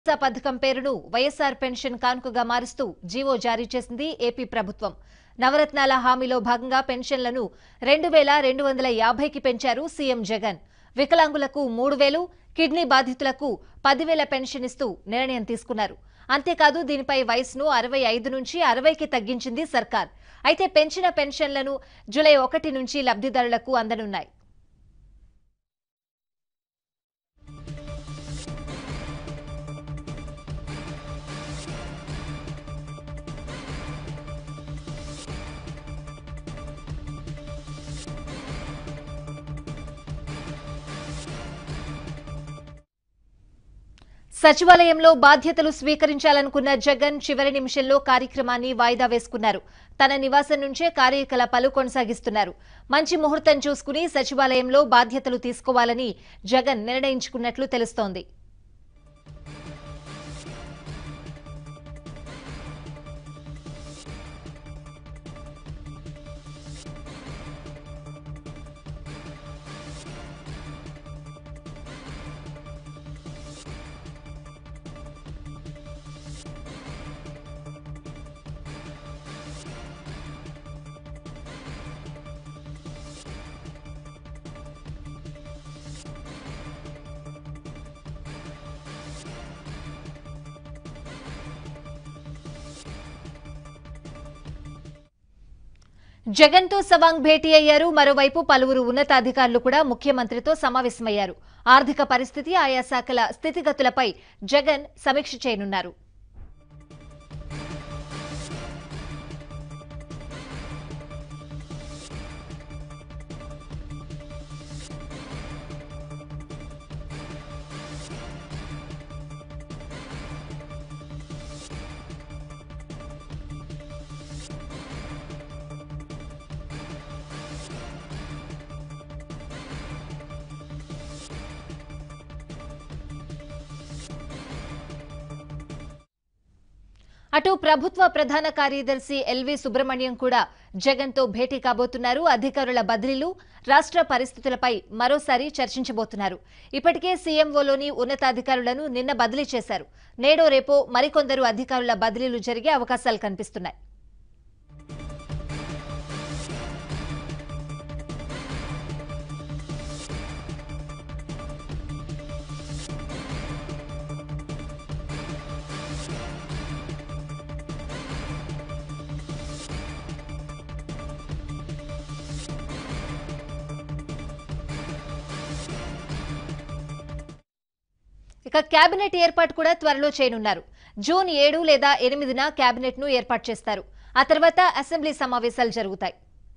పథకం పేరును YSR pension కానుకగా మారుస్తూ జీవో జారీ చేసింది ఏపీ ప్రభుత్వం. నవరత్నాల హామీలో భాగంగా పెన్షన్లను 2250కి పెంచారు సీఎం జగన్. వికలాంగులకు 3000, కిడ్నీ బాధితులకు 10,000 పెన్షన్ ఇస్తూ నిర్ణయం తీసుకున్నారు. అంతేకాదు దీనిపై వయసును 65 నుంచి 60కి తగ్గించింది సర్కార్. అయితే పెంచిన పెన్షన్లను జూలై 1 నుంచి లబ్ధిదారులకు అందనున్నాయి. సచివాలయంలో బాధ్యతలు స్వీకరించాలనుకున్న జగన్ చివరి నిమిషంలో కార్యక్రమాన్ని వాయిదా వేసుకున్నారు. తన నివాసం నుంచే కార్యకలాపాలు కొనసాగిస్తున్నారు. మంచి ముహూర్తం చూసుకుని సచివాలయంలో బాధ్యతలు తీసుకోవాలని జగన్ నిర్ణయించుకున్నట్లు తెలుస్తోంది. జగన్ తో సవాంగ్ భేటీ అయ్యారు. మరోవైపు పలువురు ఉన్నతాధికారులు కూడా ముఖ్యమంత్రితో సమావేశమయ్యారు. ఆర్థిక పరిస్థితి, ఆయా శాఖల స్థితిగతులపై జగన్ సమీక్ష చేయనున్నారు. అటు ప్రభుత్వ ప్రధాన కార్యదర్శి ఎల్వి సుబ్రహ్మణ్యం కూడా జగన్ తో భేటీ కాబోతున్నారు. అధికారుల బదిలీలు, రాష్ట్ర పరిస్థితులపై మరోసారి చర్చించబోతున్నారు. ఇప్పటికే సీఎంఓలోని ఉన్నతాధికారులను నిన్న బదిలీ చేశారు. నేడో రేపో మరికొందరు అధికారుల బదిలీలు జరిగే అవకాశాలు కనిపిస్తున్నాయి. ఇక కేబినెట్ ఏర్పాటు కూడా త్వరలో చేయనున్నారు. జూన్ 7 లేదా 8న కేబినెట్ ను ఏర్పాటు చేస్తారు. ఆ తర్వాత అసెంబ్లీ సమావేశాలు జరుగుతాయి.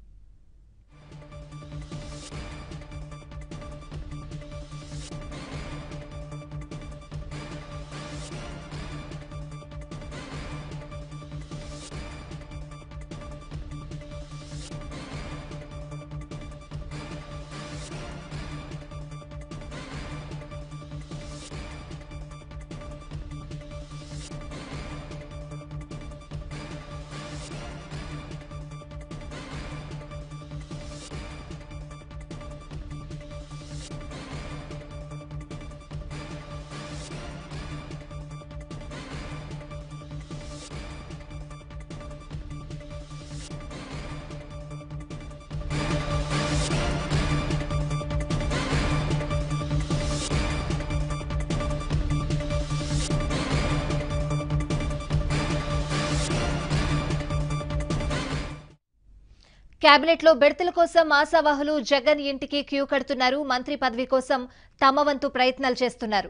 కేబినెట్ లో బెర్తుల కోసం ఆశావాహులు జగన్ ఇంటికి క్యూ కడుతున్నారు. మంత్రి పదవి కోసం తమ వంతు ప్రయత్నాలు చేస్తున్నారు.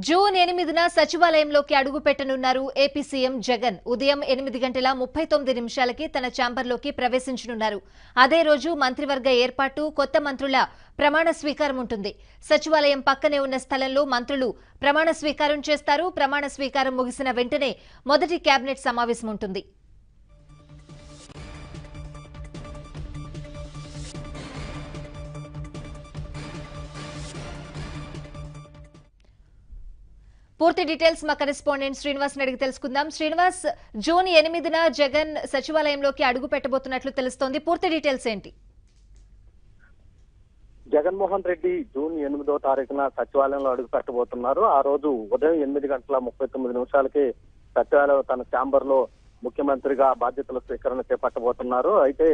జూన్ 8న సచివాలయంలోకి అడుగుపెట్టనున్నారు ఏపీ సీఎం జగన్. ఉదయం 8:39 తన ఛాంబర్లోకి ప్రవేశించనున్నారు. అదే రోజు మంత్రివర్గ ఏర్పాటు, కొత్త మంత్రుల ప్రమాణ స్వీకారం ఉంటుంది. సచివాలయం పక్కనే ఉన్న స్థలంలో మంత్రులు ప్రమాణ స్వీకారం చేస్తారు. ప్రమాణ స్వీకారం ముగిసిన వెంటనే మొదటి కేబినెట్ సమావేశం ఉంటుంది. పూర్తి డీటెయిల్స్ మా కరెస్పాండెంట్ శ్రీనివాస్ అడిగి తెలుసుకుందాం. శ్రీనివాస్, జూన్ 8న జగన్ సచివాలయంలోకి అడుగు పెట్టబోతున్నట్లు తెలుస్తోంది. పూర్తి డీటెయిల్స్ ఏంటి? జగన్మోహన్ రెడ్డి జూన్ 8వ తారీఖున సచివాలయంలో అడుగు పెట్టబోతున్నారు. ఆ రోజు ఉదయం 8:39 సచివాలయం తన ఛాంబర్ లో ముఖ్యమంత్రిగా బాధ్యతల స్వీకరణ చేపట్టబోతున్నారు. అయితే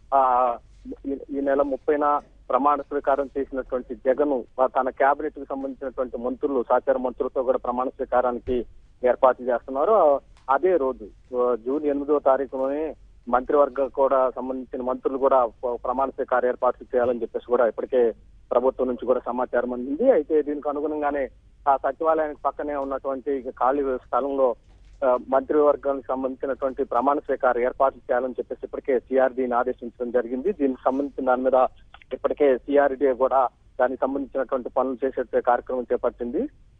ఈ నెల 30న ప్రమాణ స్వీకారం చేసినటువంటి జగన్ తన కేబినెట్ కు సంబంధించినటువంటి మంత్రులు, సహచార మంత్రులతో కూడా ప్రమాణ స్వీకారానికి ఏర్పాటు చేస్తున్నారు. అదే రోజు జూన్ 8వ తారీఖులోనే మంత్రివర్గ కూడా సంబంధించిన మంత్రులు కూడా ప్రమాణ స్వీకార ఏర్పాట్లు చేయాలని చెప్పేసి కూడా ఇప్పటికే ప్రభుత్వం నుంచి కూడా సమాచారం అందింది. అయితే దీనికి అనుగుణంగానే ఆ సచివాలయానికి పక్కనే ఉన్నటువంటి ఖాళీ స్థలంలో మంత్రివర్గానికి సంబంధించినటువంటి ప్రమాణ స్వీకార ఏర్పాట్లు చేయాలని చెప్పేసి ఇప్పటికే సిఆర్డీని ఆదేశించడం జరిగింది. దీనికి సంబంధించిన దాని మీద ఇప్పటికే సిఆర్డీ కూడా దానికి సంబంధించినటువంటి పనులు చేసే కార్యక్రమం చేపట్టింది.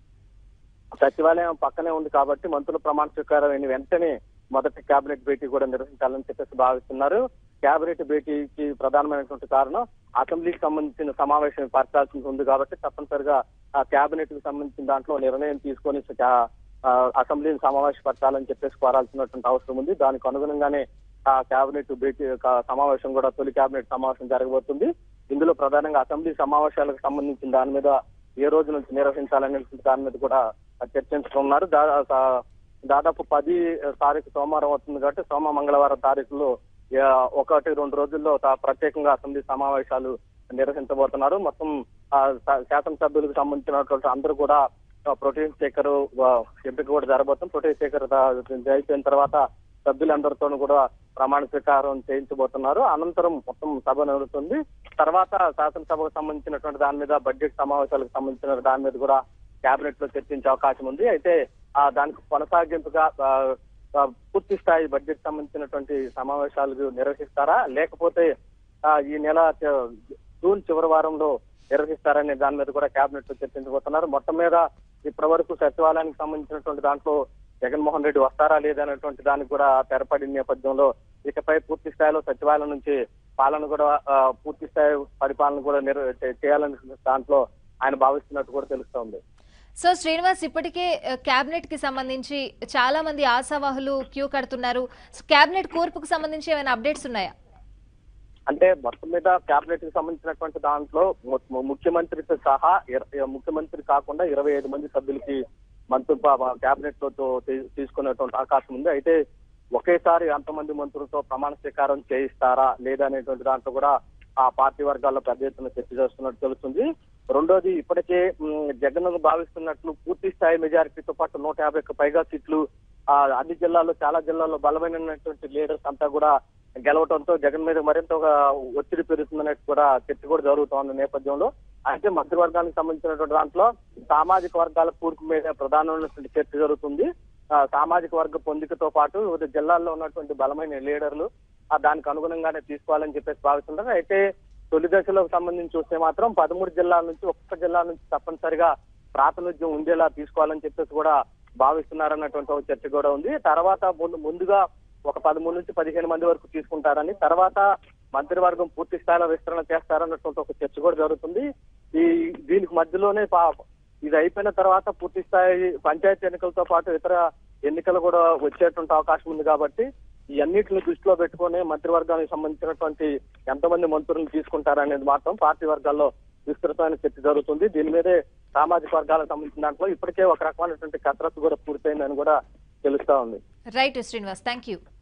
సచివాలయం పక్కనే ఉంది కాబట్టి మంత్రుల ప్రమాణ స్వీకారం అయిన వెంటనే మొదటి కేబినెట్ భేటీ కూడా నిర్వహించాలని చెప్పేసి భావిస్తున్నారు. కేబినెట్ భేటీకి ప్రధానమైనటువంటి కారణం అసెంబ్లీకి సంబంధించిన సమావేశం పరచాల్సి ఉంది కాబట్టి తప్పనిసరిగా ఆ కేబినెట్ కి సంబంధించిన దాంట్లో నిర్ణయం తీసుకొని అసెంబ్లీని సమావేశపరచాలని చెప్పేసి కోరాల్సినటువంటి అవసరం ఉంది. దానికి అనుగుణంగానే ఆ కేబినెట్ భేటీ సమావేశం కూడా తొలి కేబినెట్ సమావేశం జరగబోతుంది. ఇందులో ప్రధానంగా అసెంబ్లీ సమావేశాలకు సంబంధించిన దాని మీద ఏ రోజు నుంచి నిర్వహించాలనే దాని మీద కూడా చర్చించుకున్నారు. దాదాపు 10 తారీఖు సోమవారం అవుతుంది కాబట్టి సోమ మంగళవారం తారీఖులో 1-2 రోజుల్లో ప్రత్యేకంగా అసెంబ్లీ సమావేశాలు నిర్వహించబోతున్నారు. మొత్తం శాసనసభ్యులకు సంబంధించినటువంటి అందరూ కూడా ప్రోటీన్ స్పీకర్ ఎంపిక కూడా జరగబోతుంది. ప్రోటీన్ స్పీకర్ అయిపోయిన తర్వాత సభ్యులందరితోనూ కూడా ప్రమాణ స్వీకారం చేయించబోతున్నారు. అనంతరం మొత్తం సభ నడుస్తుంది. తర్వాత శాసనసభకు సంబంధించినటువంటి దాని మీద బడ్జెట్ సమావేశాలకు సంబంధించిన దాని మీద కూడా కేబినెట్ లో చర్చించే అవకాశం ఉంది. అయితే దానికి కొనసాగింపుగా పూర్తి స్థాయి బడ్జెట్ సంబంధించినటువంటి సమావేశాలు నిర్వహిస్తారా, లేకపోతే ఈ నెల జూన్ చివరి వారంలో నిర్వహిస్తారనే దాని మీద కూడా కేబినెట్ లో చర్చించబోతున్నారు. మొత్తం మీద ఇప్పటి వరకు సచివాలయానికి సంబంధించినటువంటి దాంట్లో జగన్మోహన్ రెడ్డి వస్తారా లేదనేటువంటి దానికి కూడా తెరపడిన నేపథ్యంలో ఇకపై పూర్తి స్థాయిలో సచివాలయం నుంచి పాలన కూడా పూర్తి స్థాయి పరిపాలన కూడా చేయాలని దాంట్లో ఆయన భావిస్తున్నట్టు కూడా తెలుస్తోంది. సో శ్రీనివాస్, ఇప్పటికే కేబినెట్ కి సంబంధించి చాలా మంది ఆశావాహులు క్యూ కడుతున్నారు. కేబినెట్ కూర్పుకు సంబంధించి ఏమైనా అప్డేట్స్ ఉన్నాయా? అంటే మొత్తం మీద కేబినెట్ కి సంబంధించినటువంటి దాంట్లో ముఖ్యమంత్రితో సహా ముఖ్యమంత్రి కాకుండా 25 మంది సభ్యులకి మంత్రులు కేబినెట్ లో తీసుకునేటువంటి అవకాశం ఉంది. అయితే ఒకేసారి అంతమంది మంత్రులతో ప్రమాణ స్వీకారం చేయిస్తారా లేదా అనేటువంటి దాంట్లో కూడా ఆ పార్టీ వర్గాల్లో పెద్ద ఎత్తున చర్చ చేస్తున్నట్టు తెలుస్తుంది. రెండోది, ఇప్పటికే జగన్ భావిస్తున్నట్లు పూర్తి స్థాయి మెజారిటీతో పాటు 150కి పైగా సీట్లు అన్ని జిల్లాల్లో, చాలా జిల్లాల్లో బలమైనటువంటి లీడర్స్ అంతా కూడా గెలవడంతో జగన్ మీద మరింత ఒత్తిడి పెరుగుతుందనేది కూడా చర్చ కూడా జరుగుతున్న నేపథ్యంలో అయితే మంత్రివర్గానికి సంబంధించినటువంటి దాంట్లో సామాజిక వర్గాల కూర్పు మీద ప్రధానమైనటువంటి చర్చ జరుగుతుంది. సామాజిక వర్గ పొందికతో పాటు వివిధ జిల్లాల్లో ఉన్నటువంటి బలమైన లీడర్లు దానికి అనుగుణంగానే తీసుకోవాలని చెప్పేసి భావిస్తున్నారు. అయితే తొలి దశలో సంబంధించి చూస్తే మాత్రం 13 జిల్లాల నుంచి ఒక్కొక్క జిల్లా నుంచి తప్పనిసరిగా ప్రాతినిధ్యం ఉండేలా తీసుకోవాలని చెప్పేసి కూడా భావిస్తున్నారన్నటువంటి ఒక చర్చ కూడా ఉంది. తర్వాత ముందుగా ఒక 13 నుంచి 15 మంది వరకు తీసుకుంటారని, తర్వాత మంత్రివర్గం పూర్తి స్థాయిలో విస్తరణ చేస్తారన్నటువంటి ఒక చర్చ కూడా జరుగుతుంది. దీనికి మధ్యలోనే ఇది అయిపోయిన తర్వాత పూర్తి స్థాయి పంచాయతీ ఎన్నికలతో పాటు ఇతర ఎన్నికలు కూడా వచ్చేటువంటి అవకాశం ఉంది కాబట్టి ఈ అన్నిటిని దృష్టిలో పెట్టుకుని మంత్రివర్గానికి సంబంధించినటువంటి ఎంతమంది మంత్రులను తీసుకుంటారనేది మాత్రం పార్టీ వర్గాల్లో విస్తృతమైన చర్చ జరుగుతుంది. దీని మీదే సామాజిక వర్గాలకు సంబంధించిన దాంట్లో ఇప్పటికే ఒక రకమైనటువంటి కసరత్తు కూడా పూర్తయిందని కూడా తెలుస్తా ఉంది. Right Srinivas, thank you.